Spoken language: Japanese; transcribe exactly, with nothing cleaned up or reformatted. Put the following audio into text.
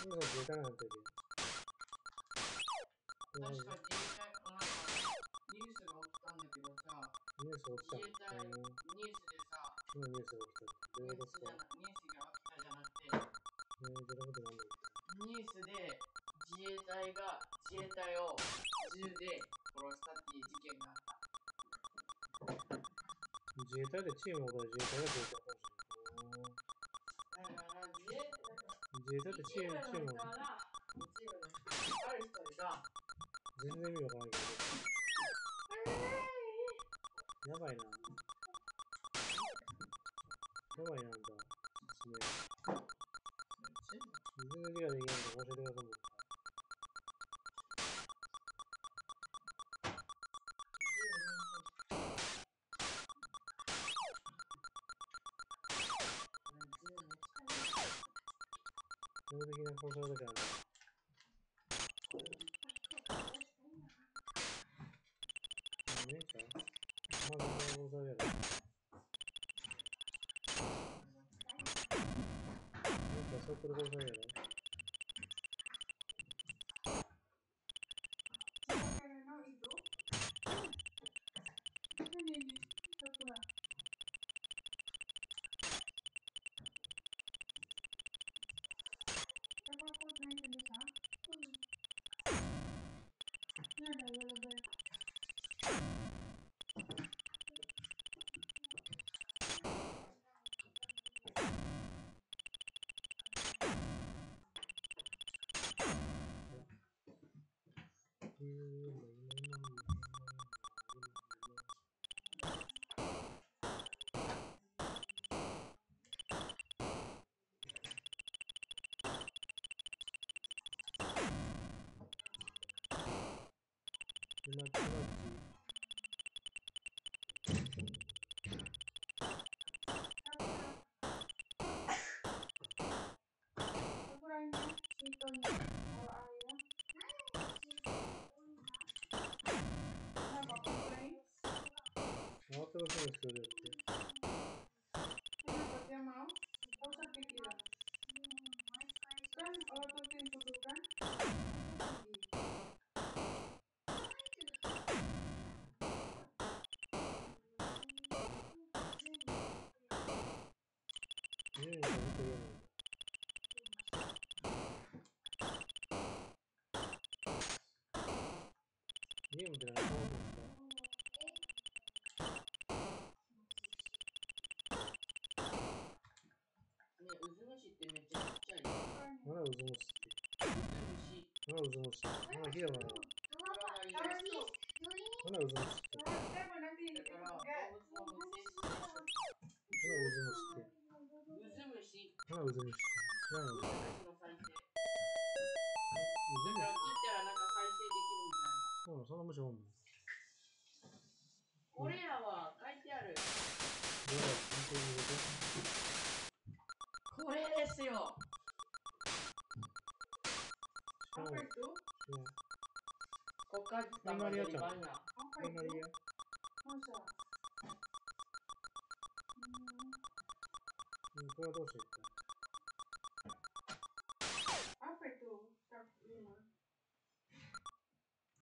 今の自衛隊なんて確か自衛隊、なんかニュースが起きたんだけどさ、 ニュース起きた自衛隊、ニュースでさ、 今ニュースが起きた。どういうことですか？ ニュースが起きたじゃなくて、 えー、じゃなくて何だっニュースで自衛隊が自衛隊を銃で殺したっていう事件があった。 自衛隊でチームを自衛隊が自衛隊かもしれない。 だから自衛自衛隊ってチーム、チーム、 の人が、チームの人、ある一人が、 全然意味わからないけど。やばいな。やばいなんだ。説明。全然理解できないんで教えてください、もう一回。基本的な交渉だからね。ねえかまだ交渉やろ。なんかそうくる交渉やろ。今ちまち慌てろそうですけどって。 Kenapa dia mau? Kau sakit tidak? Kan waktu pintu tuh kan? Ini yang kita lihat. Ini yang benar benar ngomong. Nih, uzumushiってめっちゃちっちゃい。 Mana uzumushi? uzumushi。 Mana uzumushi? Mana dia mana? Mana uzumushi? Daから動物の無性質でしょ。 Mana uzumushi? ウズムシ。 Mana uzumushi? 知らんよ。 ウズムシの再生。だから切ったらなんか再生できるみたいな。 そうなの、そんな虫おんの？ これらは書いてある。これですよ。Apa itu? Koka tambah jadi banyak. Apa itu? Masa? Hmm, これはどうしていった？ Apa itu?